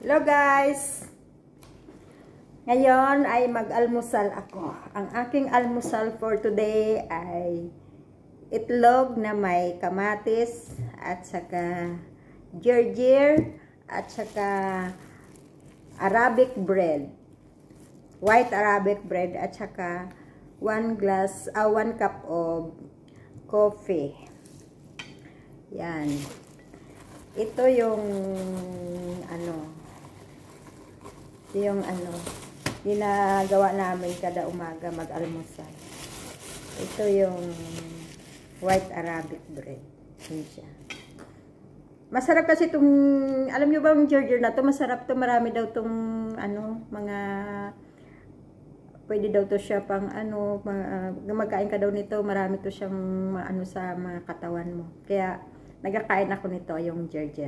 Hello guys! Ngayon ay mag-almusal ako. Ang aking almusal for today ay itlog na may kamatis at saka ginger at saka Arabic bread. White Arabic bread at saka 1 cup of coffee. Yan. Ito yung ginagawa namin kada umaga mag-almusal. Ito yung white Arabic bread. Yun siya. Masarap kasi itong, alam nyo ba yung ginger na to? Masarap to, marami daw itong mga, pwede daw to siya pang magkain ka daw nito, marami to siyang sa mga katawan mo. Kaya, nagkakain ako nito, yung ginger.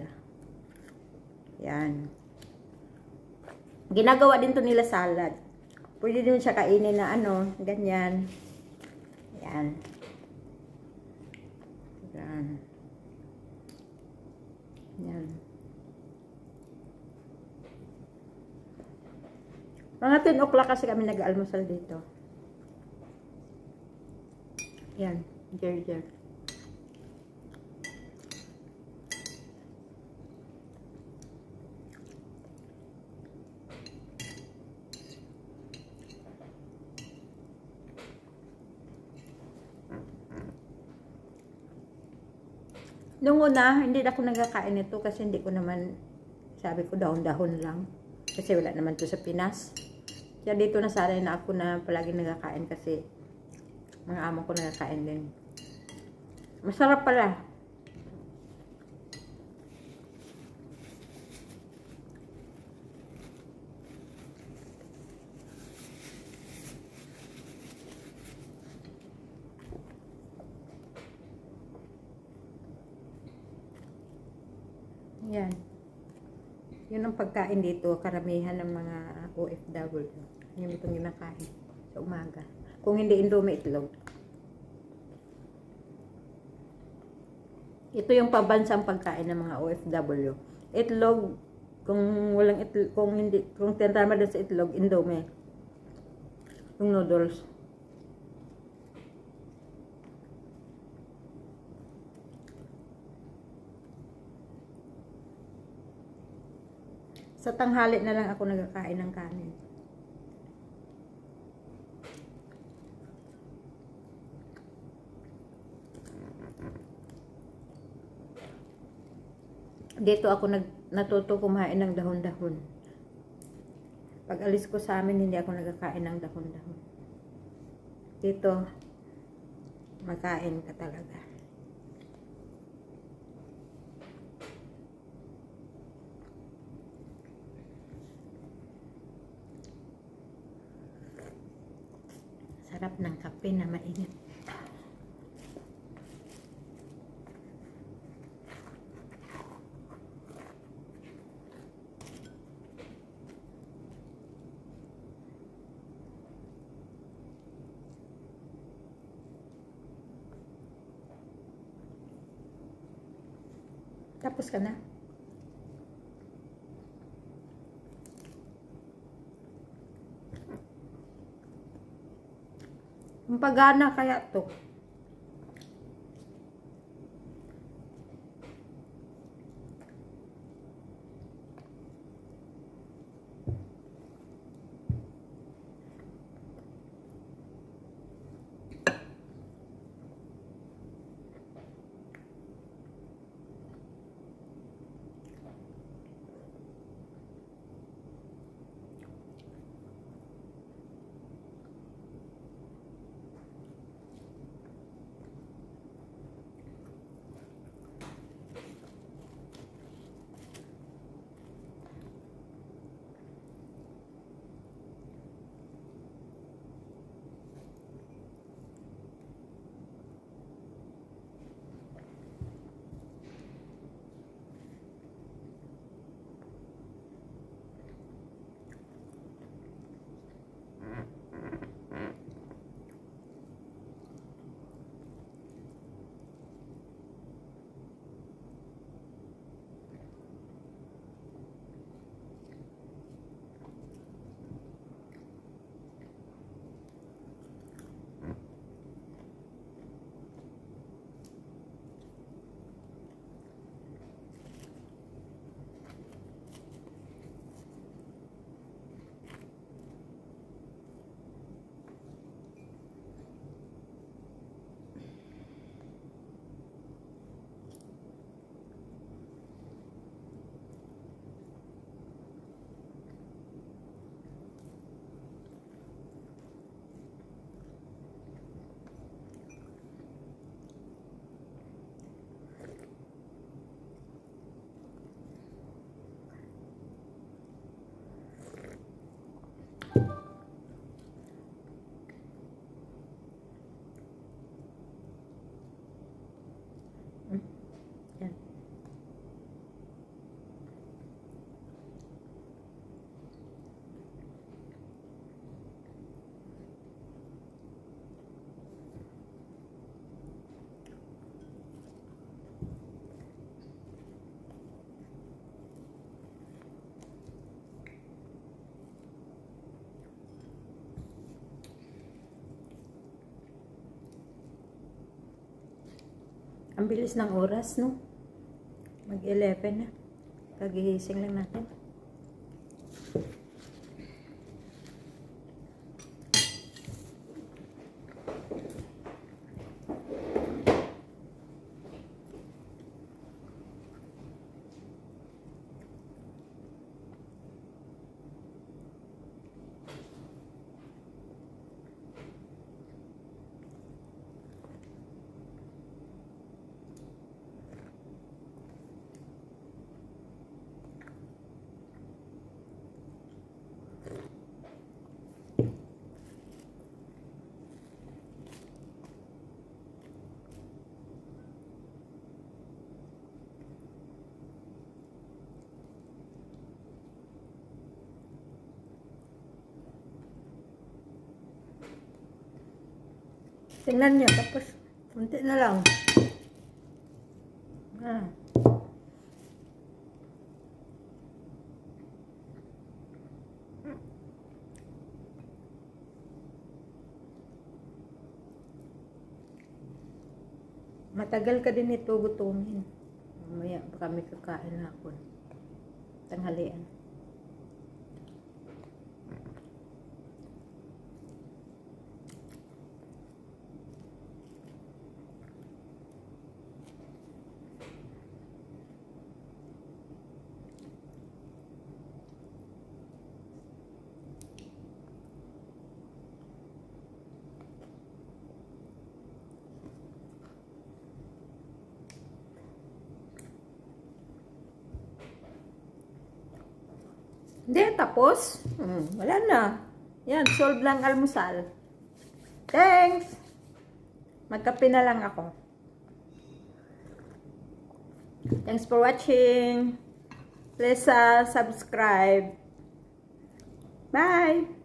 Yan. Ginagawa din to nila salad. Pwede din siya kainin na ganyan. Yan. Yan. Yan. Mga 10 o'clock kasi kami nag-almusal dito. Yan. Ginger. Nung una, hindi ako nagkakain nito kasi hindi ko naman, sabi ko dahon-dahon lang. Kasi wala naman to sa Pinas. Kaya dito nasanay na ako na palagi nagkakain kasi mga amo ko nagkakain din. Masarap pala. Yan. Yun ang pagkain dito, karamihan ng mga OFW. Yun itong ginakain sa umaga. Kung hindi indomie, itlog. Ito yung pabansang pagkain ng mga OFW. Itlog, kung walang itlog, kung tentama din sa itlog, indomie. Yung noodles. Sa tanghali na lang ako nagkakain ng kanin. Dito ako natuto kumain ng dahon-dahon. Pag alis ko sa amin, hindi ako nagkakain ng dahon-dahon. Dito, makain ka talaga. Sarap ng kape na mainit. Tapos ka na? Ang pagana kaya to. Ang bilis ng oras, no? Mag-11 na. Kagigising lang natin. Tingnan nyo, tapos kunti na lang. Matagal ka din ito gutumin. Mamaya baka may kakain na ako. Tanghalian. Hindi, tapos. Wala na. Yan, solve lang almusal. Thanks! Magkape na lang ako. Thanks for watching. Please subscribe. Bye!